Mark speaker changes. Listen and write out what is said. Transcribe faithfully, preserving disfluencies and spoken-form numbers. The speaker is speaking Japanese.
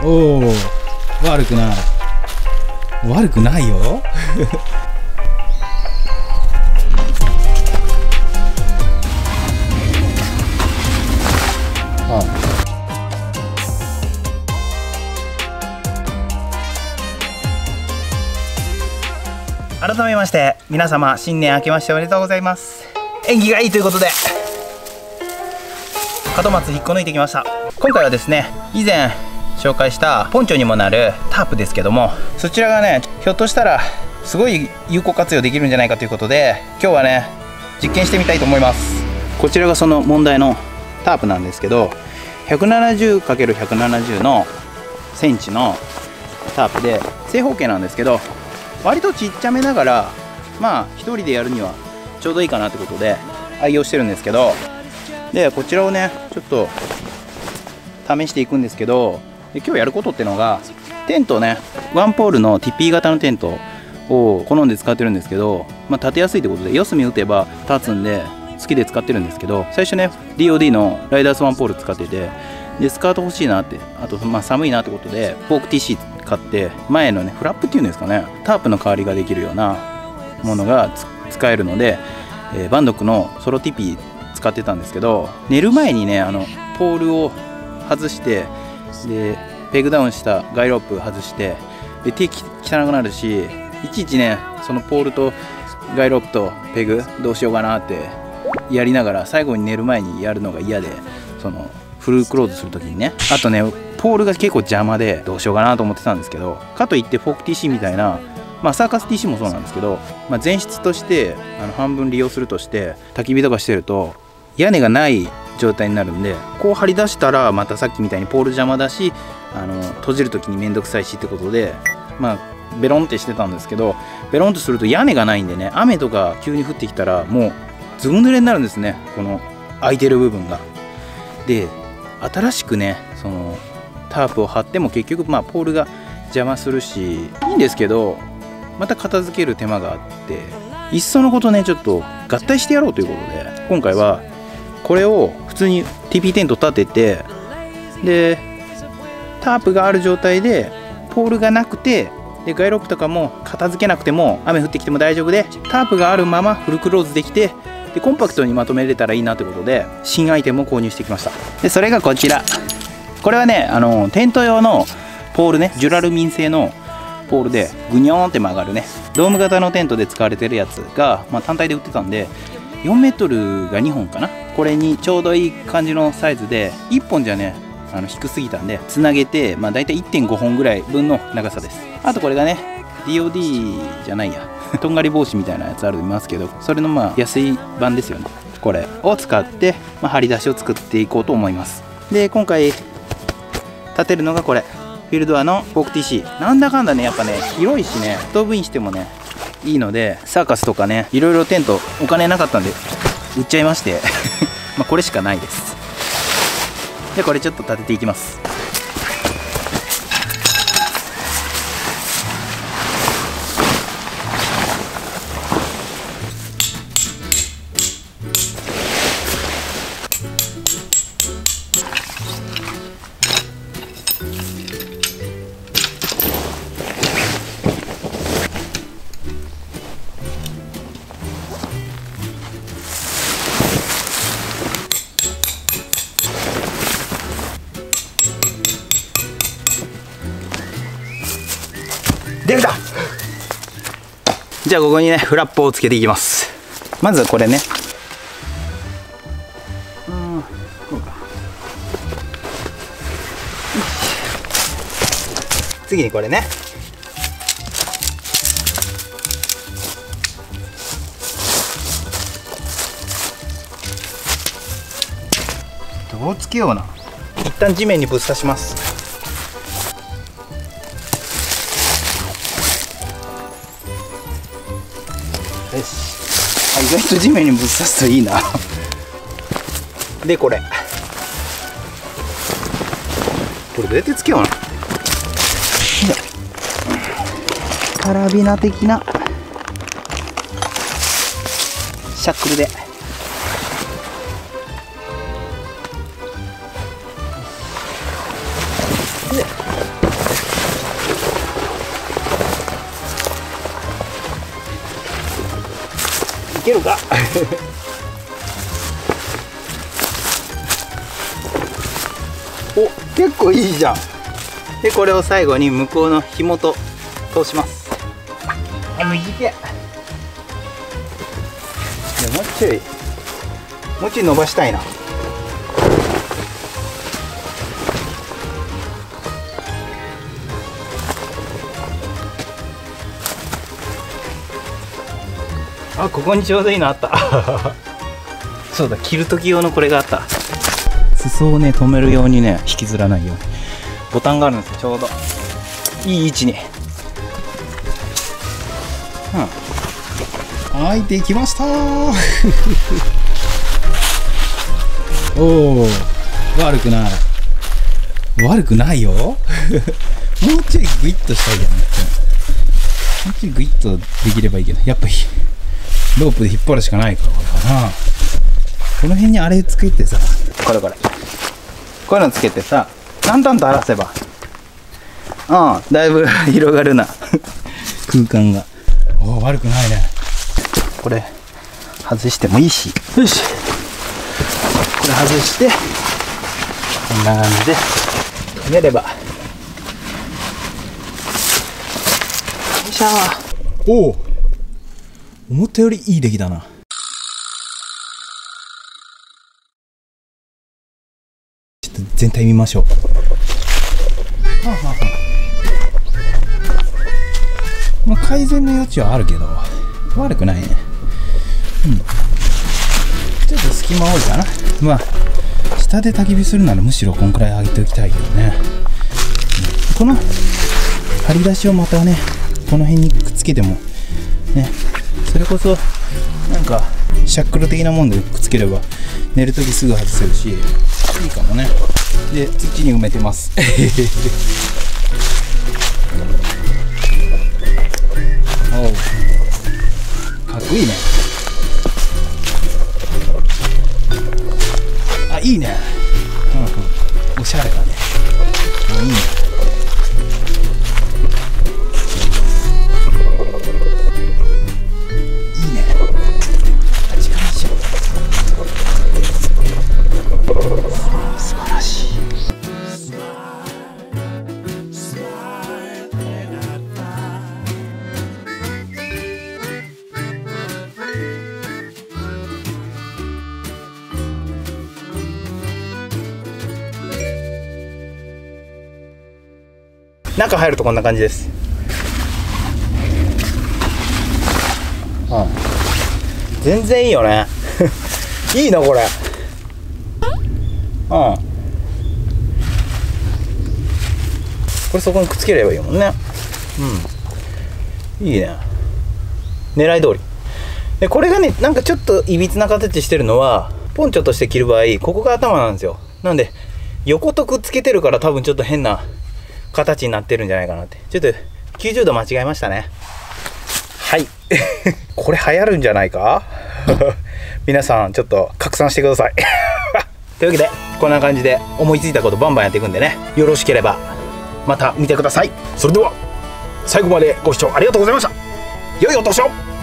Speaker 1: おお、悪くない。悪くないよ。ああ、改めまして皆様、新年明けましておめでとうございます。縁起がいいということで門松引っこ抜いてきました。今回はですね、以前紹介したポンチョにもなるタープですけども、そちらがね、ひょっとしたらすごい有効活用できるんじゃないかということで、今日はね実験してみたいと思います。こちらがその問題のタープなんですけど、 ひゃくななじゅうかけるひゃくななじゅう のセンチのタープで正方形なんですけど、割とちっちゃめながら、まあ一人でやるにはちょうどいいかなってことで愛用してるんですけど、でこちらをねちょっと試していくんですけど、で今日やることっていうのが、テントね、ワンポールの ティーピー 型のテントを好んで使ってるんですけど、まあ、立てやすいってことで四隅打てば立つんで好きで使ってるんですけど、最初ね ディーオーディー のライダースワンポール使ってて、でスカート欲しいなって、あとまあ寒いなってことでフォーク ティーシー 買って、前のねフラップっていうんですかね、タープの代わりができるようなものが使えるので、えー、バンドックのソロ ティーピー 使ってたんですけど、寝る前にねあのポールを外して、でペグダウンしたガイロープ外して、で手汚くなるし、いちいちねそのポールとガイロープとペグどうしようかなってやりながら、最後に寝る前にやるのが嫌で、そのフルクローズする時にね、あとねポールが結構邪魔でどうしようかなと思ってたんですけど、かといってフォーク ティーシー みたいな、まあ、サーカス ティーシー もそうなんですけど、まあ、前室としてあの半分利用するとして、焚き火とかしてると屋根がない状態になるんで、こう張り出したらまたさっきみたいにポール邪魔だし、あの閉じる時に面倒くさいしってことで、まあベロンってしてたんですけど、ベロンとすると屋根がないんでね、雨とか急に降ってきたらもうずぶ濡れになるんですね、この空いてる部分が。で新しくねそのタープを張っても結局まあポールが邪魔するし、いいんですけど、また片付ける手間があって、いっそのことねちょっと合体してやろうということで、今回はこれを普通に ティーピー テント立てて、でタープがある状態でポールがなくて、でガイロープとかも片付けなくても雨降ってきても大丈夫で、タープがあるままフルクローズできて、でコンパクトにまとめれたらいいなということで新アイテムを購入してきました。でそれがこちら、これはねあのテント用のポールね、ジュラルミン製のポールでグニョーンって曲がるね、ドーム型のテントで使われてるやつが、まあ、単体で売ってたんで、よんメートルがにほんかな、これにちょうどいい感じのサイズで、いっぽんじゃねあの低すぎたんでつなげて、まあ、大体 いってんごほんぐらい分の長さです。あとこれがね ディーオーディー じゃないやとんがり帽子みたいなやつあると思いますけど、それのまあ安い版ですよね。これを使って、まあ、張り出しを作っていこうと思います。で今回立てるのがこれ、フィルドアのフォーク ティーシー。 なんだかんだねやっぱね広いしね、ストーブインしてもねいいので、サーカスとかねいろいろテントお金なかったんで売っちゃいましてまあこれしかないです。でこれちょっと立てていきます。できた。じゃあここにねフラップをつけていきます。まずはこれね、うんこうか、次にこれね、どうつけような。一旦地面にぶっ刺します。よし、あ、意外と地面にぶっ刺すといいなでこれこれどうやってつけような。カラビナ的なシャックルででけるかお、結構いいじゃん。でこれを最後に向こうの紐と通します。あ、短い。もうちょいもうちょい伸ばしたいな。あ、ここにちょうどいいのあったそうだ、着る時用のこれがあった。裾をね止めるようにね、引きずらないようにボタンがあるんですよ。ちょうどいい位置に。うん、はい、できましたおお、悪くない悪くないよもうちょいグイッとしたいけどね。もうちょいグイッとできればいいけど、やっぱりロープで引っ張るしかないからこれかな。この辺にあれつけてさ、これこれこういうのつけてさ、だんだんと荒らせば、うん、だいぶ広がるな空間が。おお、悪くないね。これ外してもいいし、よし、これ外してこんな感じで止めれば。よいしょ。おお、思ったよりいい出来だな。ちょっと全体見ましょう。はあはあはあ、まあ、改善の余地はあるけど悪くないね。うん、ちょっと隙間多いかな。まあ下で焚き火するならむしろこんくらい上げておきたいけどね。うん、この張り出しをまたね、この辺にくっつけてもね、それこそなんかシャックル的なもんでくっつければ寝るときすぐ外せるし、いいかもね。で土に埋めてますおう、かっこいいね。あ、いいね、うんうん、おしゃれだね。いいね。中入るとこんな感じです。うん、全然いいよねいいなこれ。うん、これそこにくっつければいいもんね。うん、いいね、狙い通りで。これがね、なんかちょっといびつな形してるのは、ポンチョとして着る場合ここが頭なんですよ。なんで横とくっつけてるから多分ちょっと変な形になってるんじゃないかなって。ちょっときゅうじゅうど間違えましたね。はいこれ流行るんじゃないか皆さんちょっと拡散してくださいというわけでこんな感じで思いついたことバンバンやっていくんでね、よろしければまた見てください。それでは最後までご視聴ありがとうございました。良いお年を。